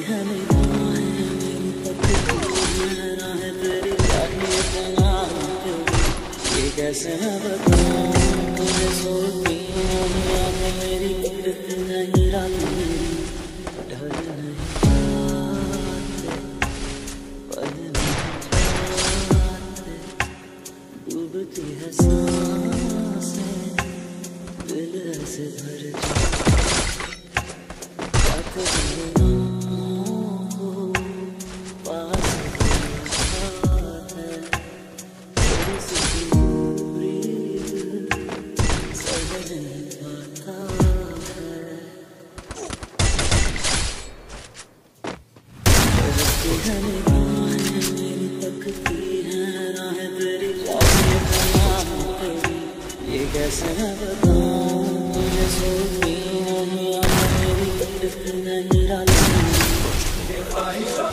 है निगाहें मेरी तकदीर है राहें तेरी चाहिए तन्हाई तेरी ये कैसे मैं बताऊं तुझे सोती नहीं आंखें मेरी गिरती नहीं रात मेरी ढल नहीं पाते पल नहीं जाते डूबती है सांसें दिल ऐसे भर मेरी तकदीर है राहें तेरी चाहिए तन्हाई तेरी ये कैसे मैं बताऊं तुझे सोती नहीं आंखें मेरी गिरती नहीं रात मेरी